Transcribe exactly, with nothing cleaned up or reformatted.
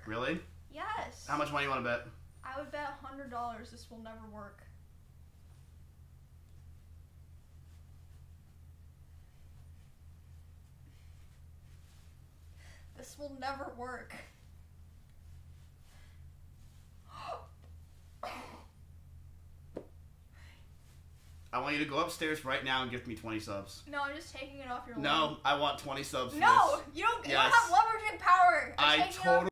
Really? Yes. How much money you want to bet? I would bet a hundred dollars this will never work. This will never work. I want you to go upstairs right now and give me twenty subs. No, I'm just taking it off your No, line. I want twenty subs for No, this. you don't, you Yes. don't have leveraging power. I'm I taking it off totally